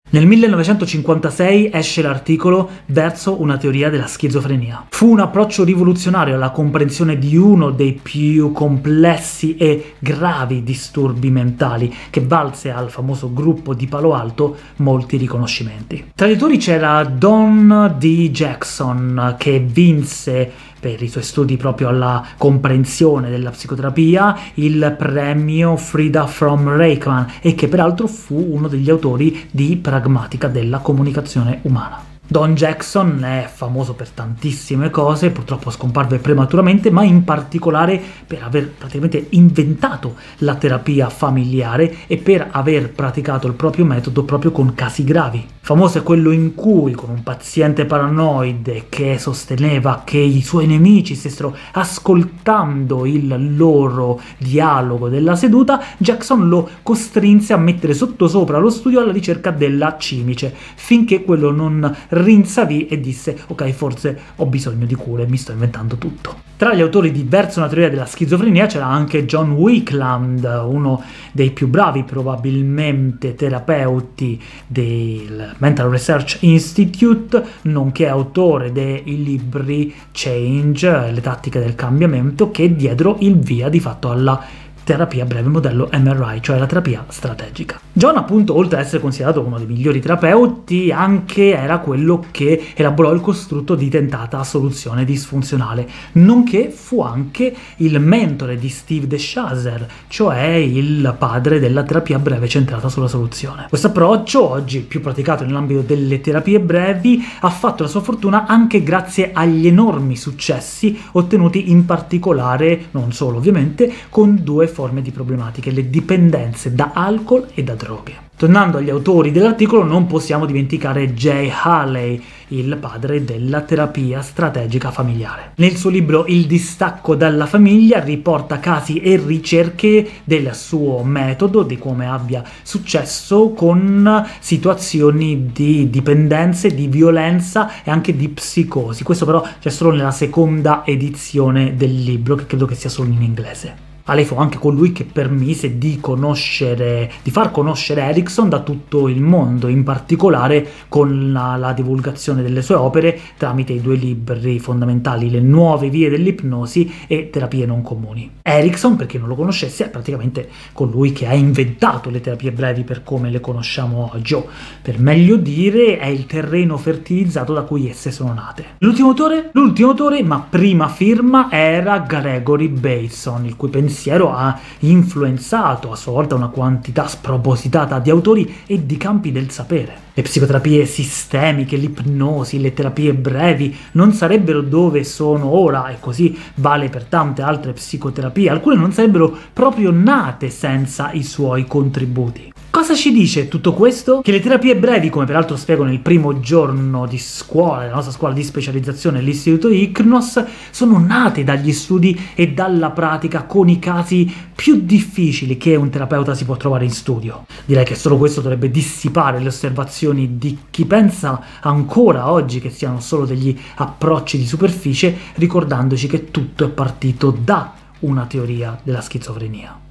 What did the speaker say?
Nel 1956 esce l'articolo Verso una teoria della schizofrenia. Fu un approccio rivoluzionario alla comprensione di uno dei più complessi e gravi disturbi mentali, che valse al famoso gruppo di Palo Alto molti riconoscimenti. Tra gli autori c'era Don D. Jackson, che vinse per i suoi studi proprio alla comprensione della psicoterapia il premio Frida from Reichmann e che peraltro fu uno degli autori di Pragmatica della comunicazione umana. Don Jackson è famoso per tantissime cose, purtroppo scomparve prematuramente, ma in particolare per aver praticamente inventato la terapia familiare e per aver praticato il proprio metodo proprio con casi gravi. Famoso è quello in cui, con un paziente paranoide che sosteneva che i suoi nemici stessero ascoltando il loro dialogo della seduta, Jackson lo costrinse a mettere sottosopra lo studio alla ricerca della cimice, finché quello non rinsavì e disse: ok, forse ho bisogno di cure, mi sto inventando tutto. Tra gli autori di Verso una teoria della schizofrenia c'era anche John Wickland, uno dei più bravi probabilmente terapeuti del Mental Research Institute, nonché autore dei libri Change, le tattiche del cambiamento, che diedero il via di fatto alla terapia breve modello MRI, cioè la terapia strategica. John, appunto, oltre ad essere considerato uno dei migliori terapeuti, anche era quello che elaborò il costrutto di tentata soluzione disfunzionale, nonché fu anche il mentore di Steve DeShazer, cioè il padre della terapia breve centrata sulla soluzione. Questo approccio, oggi più praticato nell'ambito delle terapie brevi, ha fatto la sua fortuna anche grazie agli enormi successi ottenuti in particolare, non solo ovviamente, con due forme di problematiche: le dipendenze da alcol e da droghe. Tornando agli autori dell'articolo, non possiamo dimenticare Jay Haley, il padre della terapia strategica familiare. Nel suo libro Il distacco dalla famiglia riporta casi e ricerche del suo metodo, di come abbia successo con situazioni di dipendenze, di violenza e anche di psicosi. Questo però c'è solo nella seconda edizione del libro, che credo che sia solo in inglese. Haley fu anche colui che permise di far conoscere Erickson da tutto il mondo, in particolare con la divulgazione delle sue opere tramite i due libri fondamentali, Le nuove vie dell'ipnosi e Terapie non comuni. Erickson, per chi non lo conoscesse, è praticamente colui che ha inventato le terapie brevi per come le conosciamo oggi, o per meglio dire è il terreno fertilizzato da cui esse sono nate. L'ultimo autore, ma prima firma, era Gregory Bateson, il cui pensiero ha influenzato a sua volta una quantità spropositata di autori e di campi del sapere. Le psicoterapie sistemiche, l'ipnosi, le terapie brevi non sarebbero dove sono ora, e così vale per tante altre psicoterapie. Alcune non sarebbero proprio nate senza i suoi contributi. Cosa ci dice tutto questo? Che le terapie brevi, come peraltro spiego nel primo giorno di scuola, della nostra scuola di specializzazione all'Istituto ICNOS, sono nate dagli studi e dalla pratica con i casi più difficili che un terapeuta si può trovare in studio. Direi che solo questo dovrebbe dissipare le osservazioni di chi pensa ancora oggi che siano solo degli approcci di superficie, ricordandoci che tutto è partito da una teoria della schizofrenia.